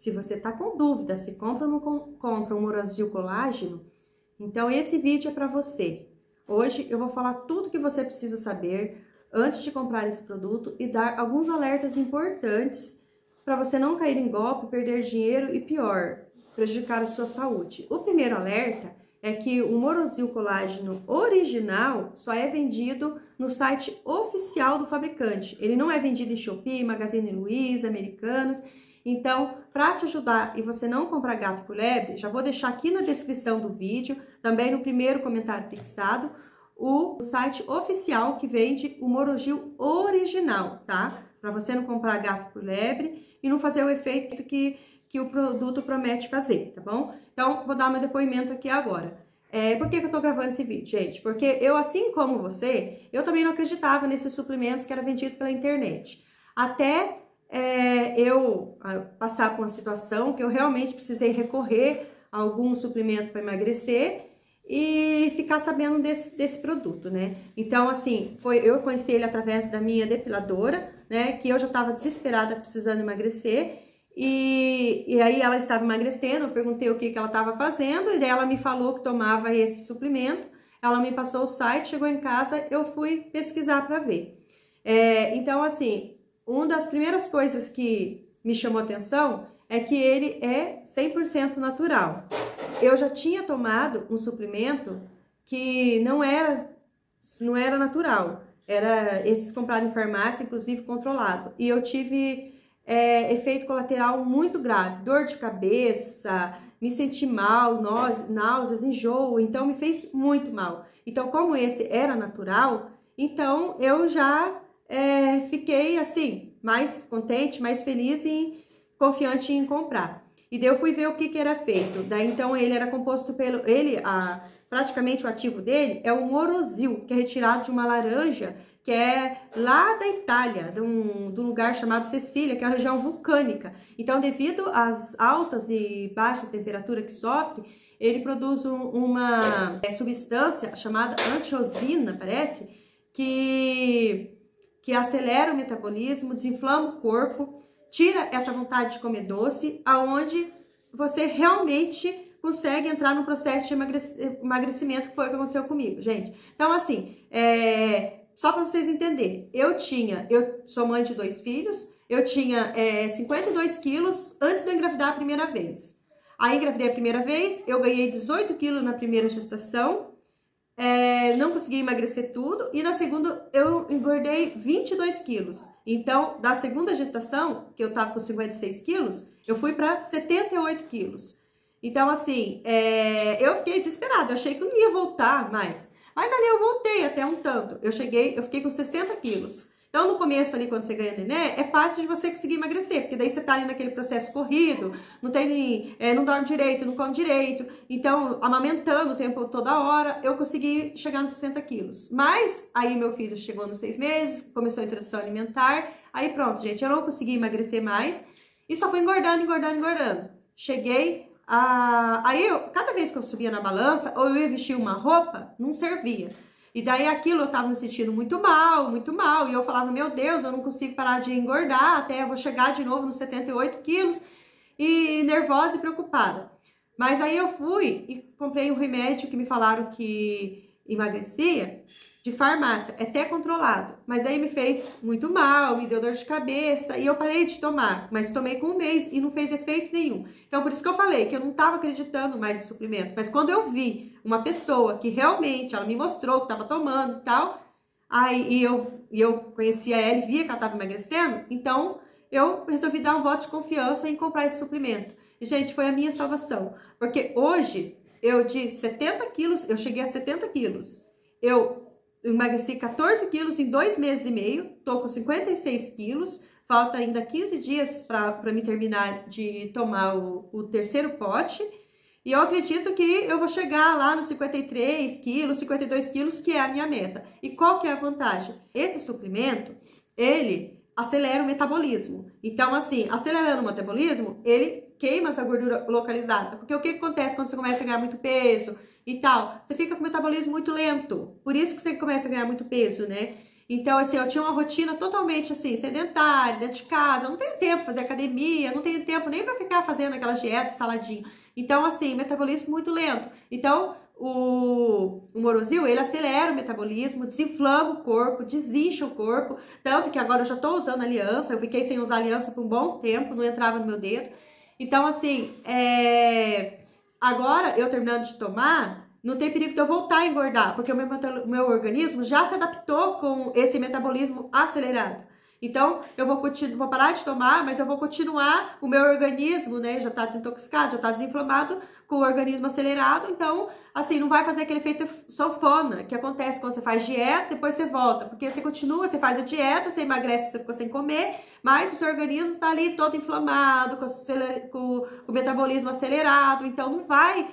Se você tá com dúvida se compra ou não compra o Morozil Colágeno, então esse vídeo é para você. Hoje eu vou falar tudo que você precisa saber antes de comprar esse produto e dar alguns alertas importantes para você não cair em golpe, perder dinheiro e pior, prejudicar a sua saúde. O primeiro alerta é que o Morozil Colágeno original só é vendido no site oficial do fabricante. Ele não é vendido em Shopee, Magazine Luiza, Americanas. Então, para te ajudar e você não comprar gato por lebre, já vou deixar aqui na descrição do vídeo, também no primeiro comentário fixado, o site oficial que vende o Morozil original, tá? Para você não comprar gato por lebre e não fazer o efeito que o produto promete fazer, tá bom? Então, vou dar meu depoimento aqui agora. Por que eu tô gravando esse vídeo, gente? Porque eu, assim como você, eu também não acreditava nesses suplementos que eram vendidos pela internet. Até eu passar por uma situação que eu realmente precisei recorrer a algum suplemento para emagrecer e ficar sabendo desse produto, né? Então, assim, eu conheci ele através da minha depiladora, né? Que eu já estava desesperada, precisando emagrecer. E aí ela estava emagrecendo, eu perguntei o que ela estava fazendo, e daí ela me falou que tomava esse suplemento, ela me passou o site, chegou em casa, eu fui pesquisar para ver. Então, assim, uma das primeiras coisas que me chamou atenção é que ele é 100% natural. Eu já tinha tomado um suplemento que não era natural, era esses comprados em farmácia, inclusive controlado, e eu tive efeito colateral muito grave, dor de cabeça, me senti mal, náuseas, enjoo, então me fez muito mal. Então, como esse era natural, então eu já fiquei assim, mais contente, mais feliz e confiante em comprar. E daí eu fui ver o que era feito. Daí então ele era composto praticamente o ativo dele é o Morozil, que é retirado de uma laranja que é lá da Itália, de um lugar chamado Sicília, que é uma região vulcânica. Então, devido às altas e baixas temperaturas que sofre, ele produz uma substância chamada antiosina, parece, que acelera o metabolismo, desinflama o corpo, tira essa vontade de comer doce, aonde você realmente consegue entrar no processo de emagrecimento, que foi o que aconteceu comigo, gente. Então, assim, só para vocês entenderem, eu sou mãe de 2 filhos, eu tinha 52 quilos antes de eu engravidar a primeira vez. Aí engravidei a primeira vez, eu ganhei 18 quilos na primeira gestação, não consegui emagrecer tudo, e na segunda eu engordei 22 quilos. Então, da segunda gestação, que eu tava com 56 quilos, eu fui para 78 quilos. Então, assim, eu fiquei desesperada, eu achei que eu não ia voltar mais. Mas ali eu voltei até um tanto. Eu fiquei com 60 quilos. Então, no começo ali, quando você ganha neném, é fácil de você conseguir emagrecer, porque daí você tá ali naquele processo corrido, não dorme direito, não come direito. Então, amamentando o tempo toda hora, eu consegui chegar nos 60 quilos. Mas, aí meu filho chegou nos 6 meses, começou a introdução alimentar, aí pronto, gente, eu não consegui emagrecer mais, e só fui engordando, engordando, engordando. Cheguei aí cada vez que eu subia na balança, ou eu ia vestir uma roupa, não servia. E daí aquilo eu tava me sentindo muito mal, e eu falava, meu Deus, eu não consigo parar de engordar, até eu vou chegar de novo nos 78 quilos, e nervosa e preocupada. Mas aí eu fui e comprei um remédio que me falaram que emagrecia, de farmácia, até controlado, mas daí me fez muito mal, me deu dor de cabeça e eu parei de tomar, mas tomei com 1 mês e não fez efeito nenhum. Então por isso que eu falei que eu não estava acreditando mais em suplemento, mas quando eu vi uma pessoa que realmente, ela me mostrou que estava tomando e tal, aí eu conhecia ela e via que ela estava emagrecendo, então eu resolvi dar um voto de confiança em comprar esse suplemento. E gente, foi a minha salvação, porque hoje eu de 70 quilos, eu cheguei a 70 quilos, eu emagreci 14 quilos em 2 meses e meio, tô com 56 quilos, falta ainda 15 dias para me terminar de tomar o terceiro pote, e eu acredito que eu vou chegar lá nos 53 quilos, 52 quilos, que é a minha meta. E qual que é a vantagem? Esse suplemento, ele acelera o metabolismo. Então, assim, acelerando o metabolismo, ele queima essa gordura localizada. Porque o que acontece quando você começa a ganhar muito peso e tal? Você fica com o metabolismo muito lento. Por isso que você começa a ganhar muito peso, né? Então, assim, eu tinha uma rotina totalmente, assim, sedentária, dentro de casa. Eu não tenho tempo pra fazer academia, não tenho tempo nem pra ficar fazendo aquela dieta, saladinho. Então, assim, metabolismo muito lento. Então, o Morosil, ele acelera o metabolismo, desinflama o corpo, desincha o corpo. Tanto que agora eu já tô usando aliança. Eu fiquei sem usar aliança por um bom tempo, não entrava no meu dedo. Então, assim, agora eu terminando de tomar, não tem perigo de eu voltar a engordar, porque o meu organismo já se adaptou com esse metabolismo acelerado. Então, eu vou parar de tomar, mas eu vou continuar, o meu organismo, né, já tá desintoxicado, já tá desinflamado, com o organismo acelerado, então, assim, não vai fazer aquele efeito sanfona, que acontece quando você faz dieta, depois você volta, porque você continua, você faz a dieta, você emagrece porque você ficou sem comer, mas o seu organismo tá ali todo inflamado, com o metabolismo acelerado, então não vai...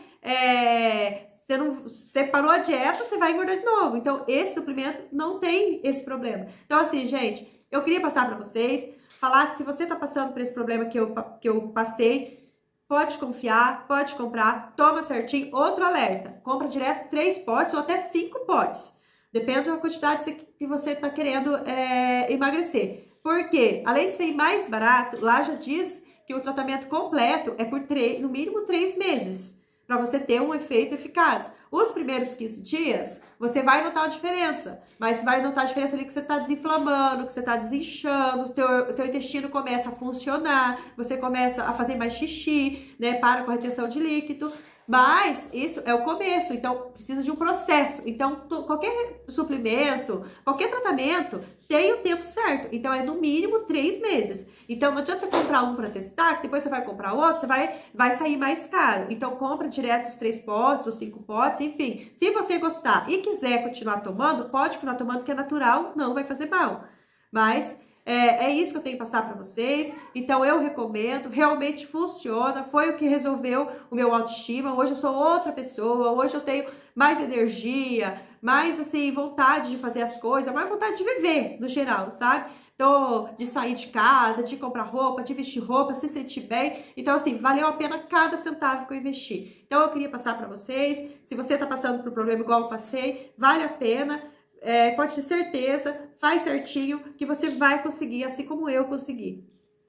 Você parou a dieta, você vai engordar de novo. Então, esse suplemento não tem esse problema. Então, assim, gente, eu queria passar para vocês, falar que se você tá passando por esse problema que eu passei, pode confiar, pode comprar, toma certinho. Outro alerta, compra direto 3 potes ou até 5 potes. Depende da quantidade que você tá querendo emagrecer. Porque, além de ser mais barato, lá já diz que o tratamento completo é por no mínimo 3 meses. Para você ter um efeito eficaz. Os primeiros 15 dias, você vai notar a diferença, mas vai notar a diferença ali que você está desinflamando, que você está desinchando, o teu intestino começa a funcionar, você começa a fazer mais xixi, né, para com a retenção de líquido, mas isso é o começo, então precisa de um processo. Então, qualquer suplemento, qualquer tratamento tem o tempo certo, então é no mínimo 3 meses. Então, não adianta você comprar um para testar, que depois você vai comprar outro, você vai sair mais caro. Então, compra direto os 3 potes, os 5 potes, enfim. Se você gostar e quiser continuar tomando, pode continuar tomando, que é natural, não vai fazer mal. Mas é isso que eu tenho que passar para vocês. Então, eu recomendo, realmente funciona, foi o que resolveu o meu autoestima. Hoje eu sou outra pessoa, hoje eu tenho mais energia, mais, assim, vontade de fazer as coisas, mais vontade de viver, no geral, sabe? De sair de casa, de comprar roupa, de vestir roupa, se sentir bem. Então, assim, valeu a pena cada centavo que eu investi. Então, eu queria passar para vocês. Se você tá passando por um problema igual eu passei, vale a pena. Pode ter certeza, faz certinho, que você vai conseguir, assim como eu consegui.